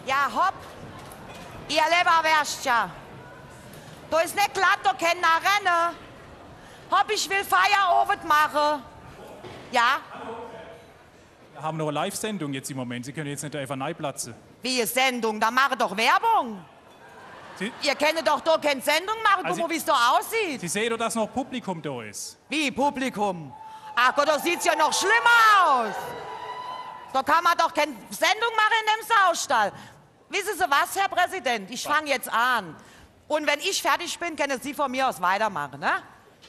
Ja, hopp. Ihr Leberwürstchen. Da ist nicht glatt, da kann nach rennen. Hopp, ich will Feierabend machen. Ja? Wir haben noch eine Live-Sendung jetzt im Moment. Sie können jetzt nicht einfach reinplatzen. Wie eine Sendung? Da mache doch Werbung. Ihr könnt doch da keine Sendung machen. Guck mal, wie es da aussieht. Sie sehen doch, dass noch Publikum da ist. Wie Publikum? Ach Gott, da sieht's ja noch schlimmer aus. Da kann man doch keine Sendung machen in dem Saustall. Wissen Sie was, Herr Präsident? Ich fange jetzt an. Und wenn ich fertig bin, können Sie von mir aus weitermachen, ne?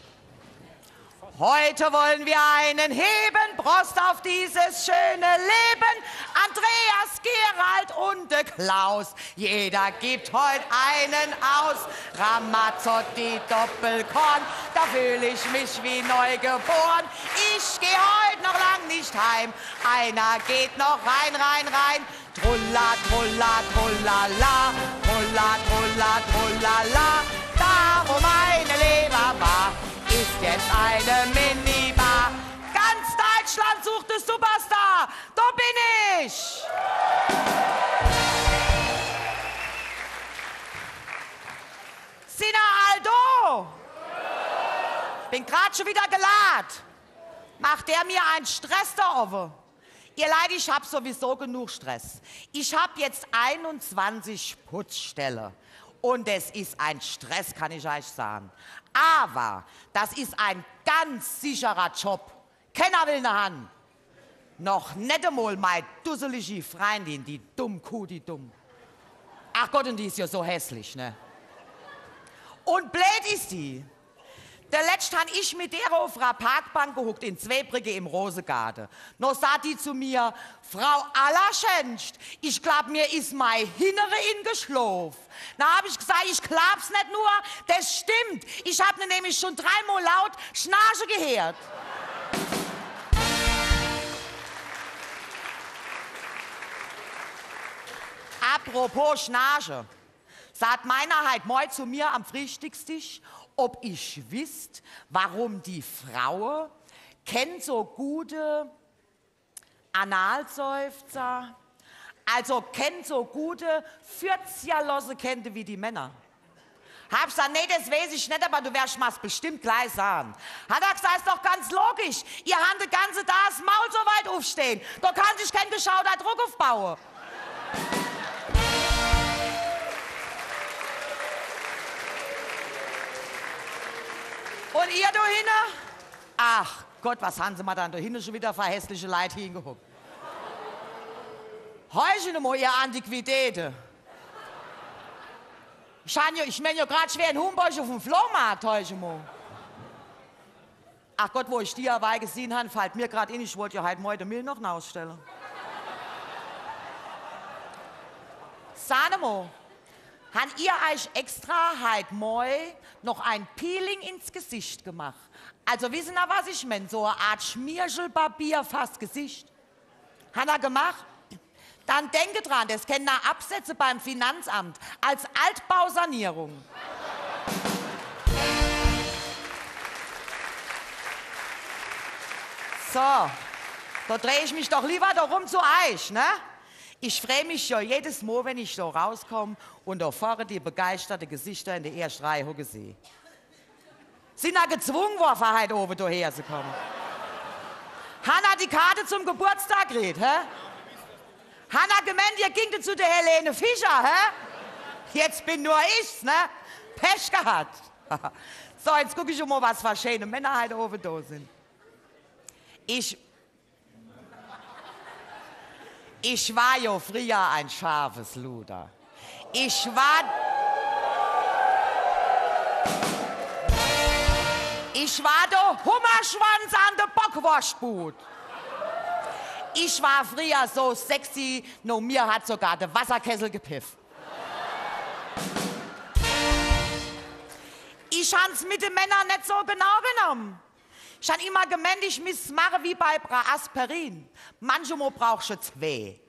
Heute wollen wir einen heben, Prost auf dieses schöne Leben. Andreas, Gerald und de Klaus, jeder gibt heute einen aus. Ramazzotti, Doppelkorn, da fühle ich mich wie neu geboren. Ich gehe heute noch lang nicht heim, einer geht noch rein, rein, rein. Trulla, trulla, trullala, trulla, trulla, trullala, da wo meine Leber war, ist jetzt eine Minibar. Ganz Deutschland sucht den Superstar. Da bin ich. Sind Aldo? Bin grad schon wieder geladen. Macht der mir einen Stress da oben? Ihr Leid, ich hab sowieso genug Stress. Ich hab jetzt 21 Putzstelle. Und es ist ein Stress, kann ich euch sagen. Aber das ist ein ganz sicherer Job. Keiner will ne Hand. Noch nicht einmal meine dusselige Freundin, die Dummkuh, die dumm. Ach Gott, und die ist ja so hässlich, ne? Und blöd ist die. Der letzte han ich mit der auf einer Parkbank gehuckt in Zweibrücke im Rosengarten. Noch sagt die zu mir, Frau Allerschenst, ich glaub, mir ist mein Hinnere in geschlafen. Na, hab ich gesagt, ich glaub's nicht nur, das stimmt. Ich hab ne nämlich schon 3-mal laut Schnarche gehört. Apropos Schnarche, sagt meiner halt moi zu mir am Frühstückstisch, ob ich wisst, warum die Frauen kennt so gute Analseufzer, also kennt so gute 40er-Losse kennt wie die Männer. Hab gesagt, nee, das weiß ich nicht, aber du wirst mir's bestimmt gleich sagen. Hat er gesagt, ist doch ganz logisch. Ihr habt den ganzen Tag das Maul so weit aufstehen. Da kann sich kein geschauter Druck aufbauen. Und ihr da hinten? Ach Gott, was haben Sie mal dann da hinten schon wieder für hässliche Leute hingehuckt? Heuchen mal, ihr Antiquitäten. Ich mein ja gerade schwer in Humboldt auf dem Flohmarkt, heuchen mal. Ach Gott, wo ich die dabei gesehen habe, fällt mir gerade in, ich wollte ja heute Morgen Müll noch ausstellen. Sag mal, habt ihr euch extra heute Morgen noch ein Peeling ins Gesicht gemacht? Also wissen ihr, was ich meine? So eine Art Schmiergelpapier fast Gesicht. Hat er gemacht? Dann denke dran, das können ihr absetzen beim Finanzamt als Altbausanierung. So, da drehe ich mich doch lieber darum zu euch, ne? Ich freue mich ja jedes Mal, wenn ich da rauskomme und da vorne die begeisterten Gesichter in der ersten Reihe hocken sehe. Sind da gezwungen worden, von heute oben hierher zu kommen? Hanna die Karte zum Geburtstag gekriegt, hä? Hanna gemeint, ihr gingt zu der Helene Fischer, hä? Jetzt bin nur ich's, ne? Pech gehabt. So, jetzt gucke ich mal, was für schöne Männer heute oben da sind. Ich war ja früher ein scharfes Luder. Ich war der Hummerschwanz an der Bockwurstbud. Ich war früher so sexy, nur mir hat sogar der Wasserkessel gepifft. Ich hab's mit den Männern nicht so genau genommen. Ich habe immer gemeint, ich muss machen wie bei Aspirin. Manchmal brauchst du 2.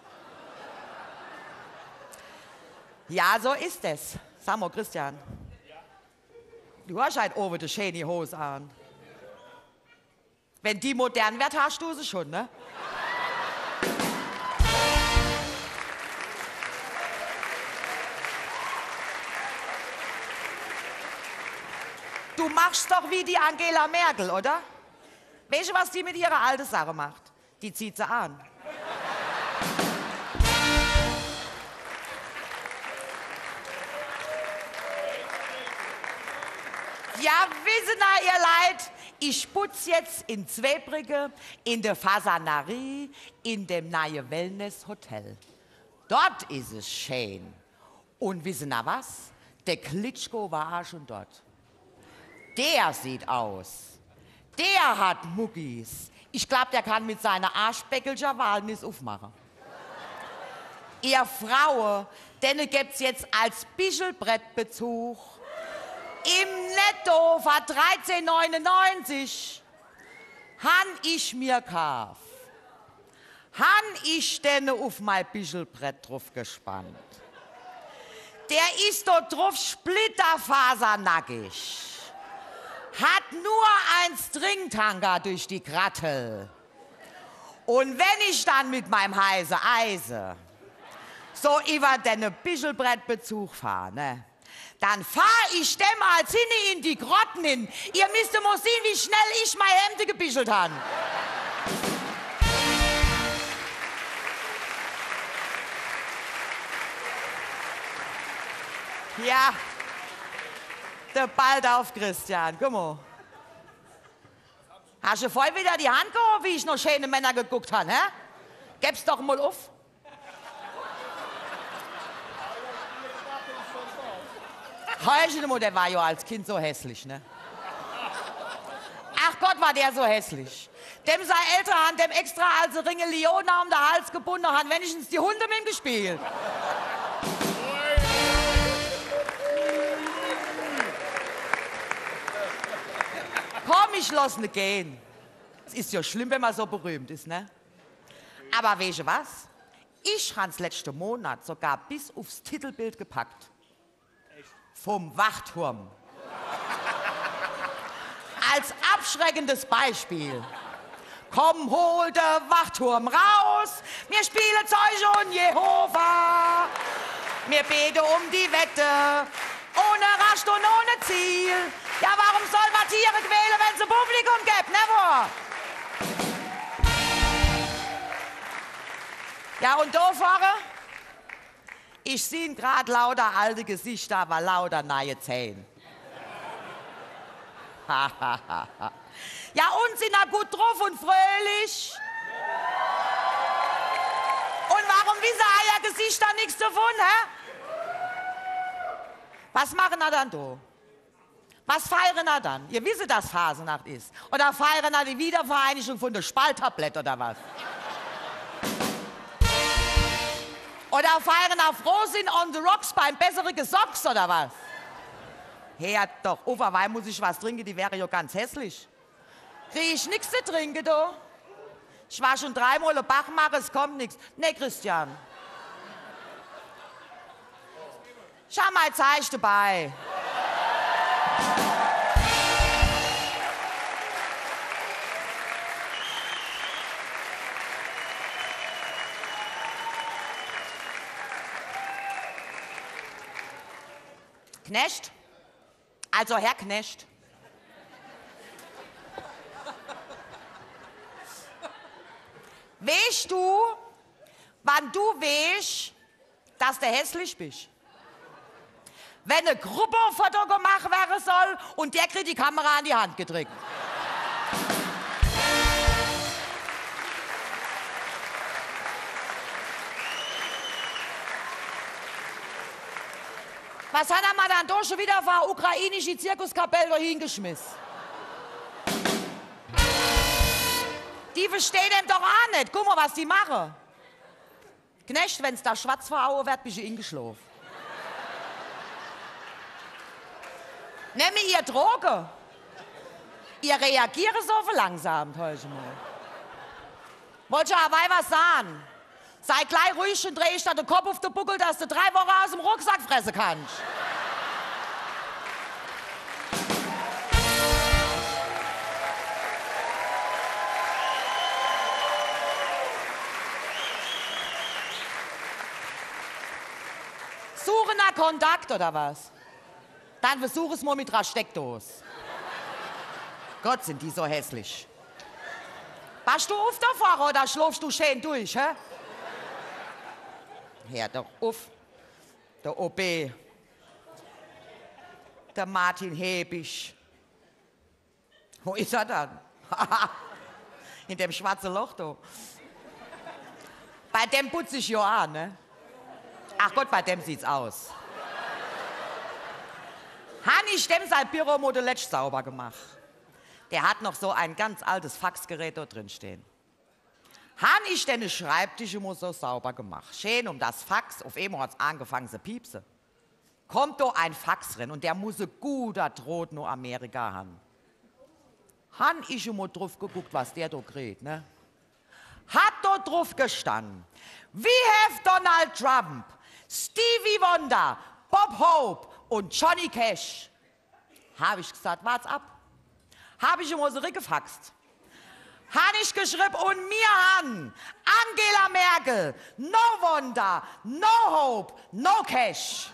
Ja, so ist es. Sag mal, Christian. Du hast halt oben die schöne Hose an. Wenn die modern wird, hast du sie schon, ne? Du machst doch wie die Angela Merkel, oder? Weißt du, was die mit ihrer alten Sache macht? Die zieht sie an. Ja, wissen ihr Leid, ich putz jetzt in Zweibrücken, in der Fasanerie, in dem neuen Wellness-Hotel. Dort ist es schön. Und wissen ihr was? Der Klitschko war auch schon dort. Der sieht aus. Der hat Muckis. Ich glaube, der kann mit seiner Arschbäckelcher Walnuss aufmachen. Ihr Frauen, denen gibt's jetzt als Bischelbrettbezug im Netto für 13,99 han ich mir kauf. Han ich denn auf mein Bischelbrett drauf gespannt. Der ist dort drauf splitterfasernackig. Hat nur ein Stringtanker durch die Grattel. Und wenn ich dann mit meinem heißen Eise so über den Bischelbrettbezug fahre, ne, dann fahr ich dem als hinne in die Grotten hin. Ihr müsst mal sehen, wie schnell ich meine Hemde gebischelt habe. Ja, der bald auf, Christian. Guck mal. Hast du voll wieder die Hand gehoben, wie ich noch schöne Männer geguckt habe, hä? Gib's doch mal auf. Heuchelmo, der war ja als Kind so hässlich, ne? Ach Gott, war der so hässlich. Dem seine Eltern haben dem extra als Ringe Leona um den Hals gebunden, haben wenigstens die Hunde mit ihm gespielt. Komm, ich lass ne gehen. Es ist ja schlimm, wenn man so berühmt ist, ne? Aber weißt du was? Ich hab's letzten Monat sogar bis aufs Titelbild gepackt. Vom Wachturm. Als abschreckendes Beispiel. Komm, hol der Wachturm raus, wir spielen Zeuge und Jehova. Wir beten um die Wette, ohne Rast und ohne Ziel. Ja, warum soll man Tiere quälen, wenn es ein Publikum gibt, ne, wo? Ja, und da vorne? Ich sehe gerade lauter alte Gesichter, aber lauter neue Zähne. Ja, und sind da gut drauf und fröhlich? Und warum wissen euer Gesichter nichts davon, hä? Was machen wir dann da? Was feiern wir dann? Ihr wisst, dass Phasenacht ist. Oder feiern wir die Wiedervereinigung von der Spalttablett oder was? Oder feiern auf Frohsinn on the Rocks beim besseren Gesocks oder was? Hört doch, weil muss ich was trinken, die wäre ja ganz hässlich. Krieg ich nichts zu trinken, du? Ich war schon 3-mal im Bach machen, es kommt nichts. Nee, Christian. Schau mal, Zeichen dabei. Knecht? Also Herr Knecht. Weißt du, wann du weißt, dass du hässlich bist? Wenn eine Gruppe ein Foto gemacht werden soll und der kriegt die Kamera in die Hand gedrückt. Was hat er mal dann doch schon wieder für ukrainische Zirkuskapelle hingeschmissen? Die verstehen ihn doch auch nicht. Guck mal, was die machen. Knecht, wenn's da schwarz verhauen wird, bist du eingeschlafen. Nehmt ihr Droge. Ihr reagiert so verlangsamt heute mal. Wollt ihr aber was sagen? Sei gleich ruhig und dreh ich da den Kopf auf den Buckel, dass du 3 Wochen aus dem Rucksack fressen kannst. Suche nach Kontakt oder was? Dann versuch es mal mit einer Steckdose. Gott, sind die so hässlich. Passt du auf davor oder schlafst du schön durch, hä? Hör doch auf. Der OB. Der Martin Hebisch. Wo ist er dann? In dem schwarzen Loch da. Bei dem putze ich ja an, ne? Ach Gott, bei dem sieht's aus. Han ich dem sein Büromodell letzt sauber gemacht. Der hat noch so ein ganz altes Faxgerät dort drin stehen. Han ich den Schreibtisch immer so sauber gemacht. Schön um das Fax, auf einmal hat's angefangen zu piepsen. Kommt da ein Fax drin und der muss ein guter Droht nur Amerika haben. Han ich immer drauf geguckt, was der da kriegt, ne? Hat dort drauf gestanden. We have Donald Trump, Stevie Wonder, Bob Hope und Johnny Cash. Habe ich gesagt, wart's ab. Habe ich immer so rückgefaxt. Habe ich geschrieben und mir an Angela Merkel, no Wonder, no Hope, no Cash.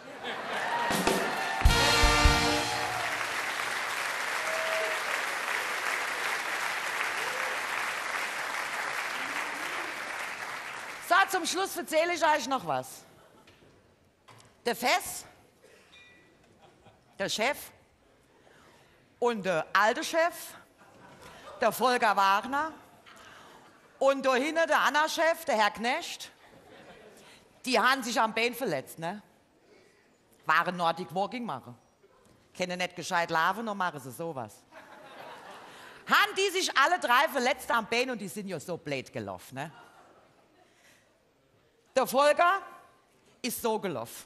So, zum Schluss erzähle ich euch noch was. Der Fess, der Chef und der alte Chef, der Volker Wagner und da hinten der andere Chef, der Herr Knecht, die haben sich am Bein verletzt, ne? Waren Nordic Walking machen. Können nicht gescheit laufen, noch machen sie sowas. Haben die sich alle drei verletzt am Bein und die sind ja so blöd gelaufen, ne? Der Volker ist so gelaufen.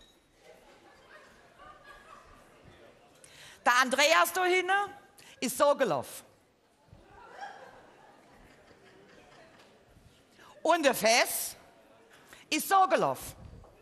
Der Andreas da hinten ist so gelaufen. Und der Fess ist so gelaufen.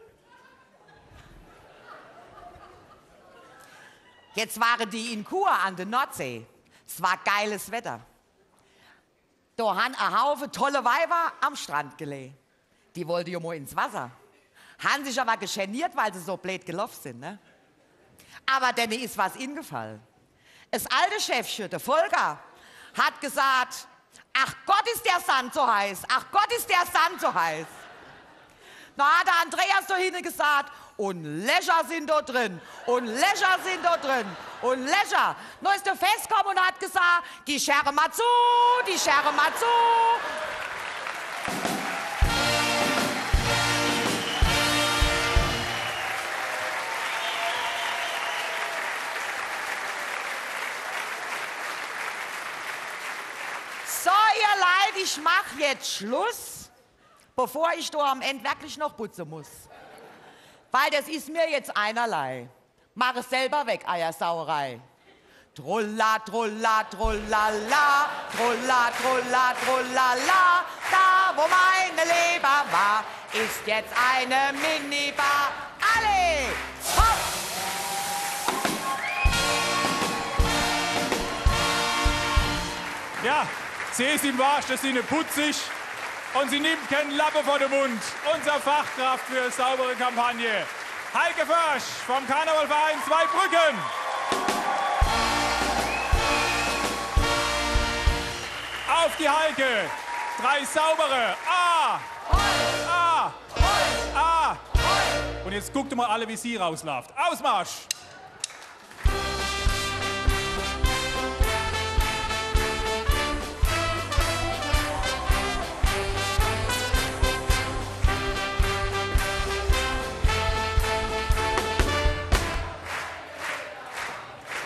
Jetzt waren die in Chur an der Nordsee. Es war geiles Wetter. Da haben ein Haufen tolle Weiber am Strand gelegen. Die wollten ja mal ins Wasser. Haben sich aber gescheniert, weil sie so blöd gelaufen sind, ne? Aber denen ist was ingefallen. Das alte Chefchen, der Volker, hat gesagt, ach Gott ist der Sand so heiß, ach Gott ist der Sand so heiß. Da hat der Andreas da hinten gesagt, und Löcher sind da drin, und Löcher sind da drin, und Löcher. Nur ist der Fest gekommen und hat gesagt, die Schere mal zu, die Schere mal zu. So, ihr Leid, ich mach jetzt Schluss, bevor ich da am Ende wirklich noch putzen muss. Weil das ist mir jetzt einerlei. Mach es selber weg, Eiersauerei. Trulla, trulla, trullala, trulla, trulla, trullala. Da, wo meine Leber war, ist jetzt eine Minibar. Alle, hopp! Ja, sie ist im wahrsten Sinne putzig und sie nimmt keinen Lappen vor den Mund. Unser Fachkraft für eine saubere Kampagne. Heike Försch vom Karnevalverein Zweibrücken. Auf die Heike. 3 saubere. A. A. A. Und jetzt guckt mal alle, wie sie rausläuft. Ausmarsch.